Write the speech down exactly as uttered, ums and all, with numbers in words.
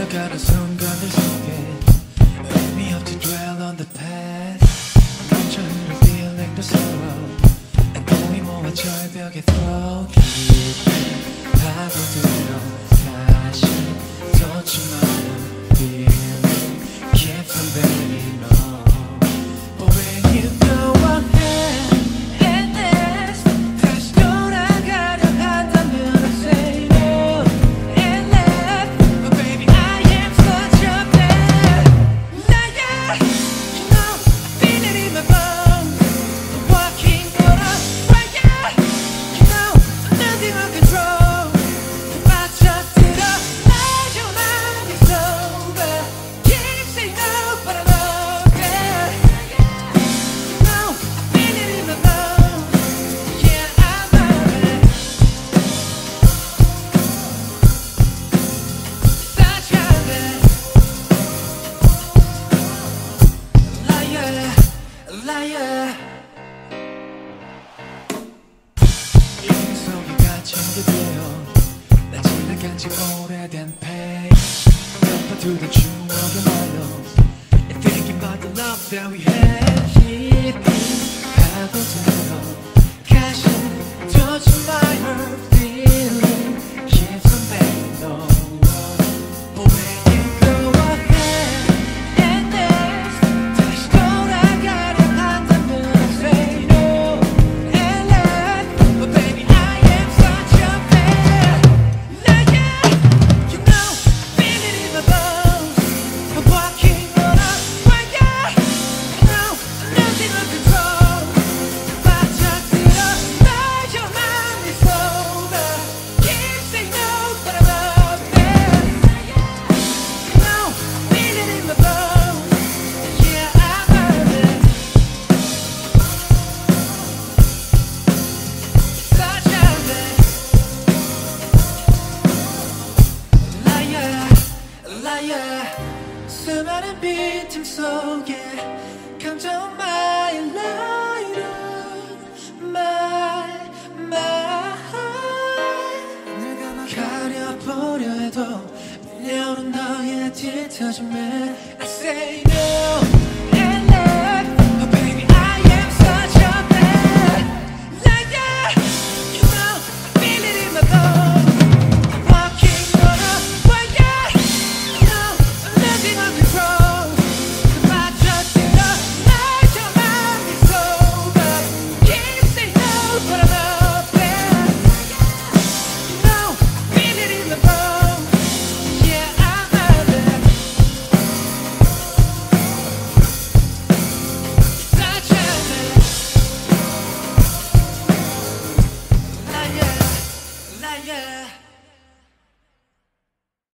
지나가는 순간들 속에 의미 없이 dwell on the past 넘쳐 흐르는 feeling 도 sorrow 앵동이 모아 절벽에 throw 깊은 파고들어 다시 젖지 마는 feeling keeps on burning on but when you go ahead and dance 다시 돌아가려 한다면 I say no and left but baby I am such a bad liar you know I feel it in my bones I'm walking on a fire you know I'm losing all control 빠져들어 날 좀 안 있어 keep saying no but I love it you know I feel it in my bones yeah I love it such a bad liar liar 이 속에 갇힌 게 돼요 나 지나간 지 오래된 페이지 덮어두던 추억의 말로 And thinking about the love that we had Hit me 파고들어 가시 touch my heart feeling keeps on banging on But when you go ahead and dance 다시 돌아가려 한다면 I say no and left But baby I am such a bad liar You know I feel it in my bones I'm walking on a fire You know I'm losing all control 빠져들어 날 좀 안 있어 Keep saying no but I love it You know I feel it in my bones Yeah I love it Such a bad liar liar 수많은 빈틈 속에 감정 my light my my 가려보려 해도 밀려오는 너의 뒤터짐에 I say no and left Oh baby I am such a bad liar You know I feel it in my bones I'm walking on a fire You know I'm losing all control 빠져들어 날 좀 안 있어 Keep saying no but I love it You know I feel it in my bones Yeah I love it Such a bad liar liar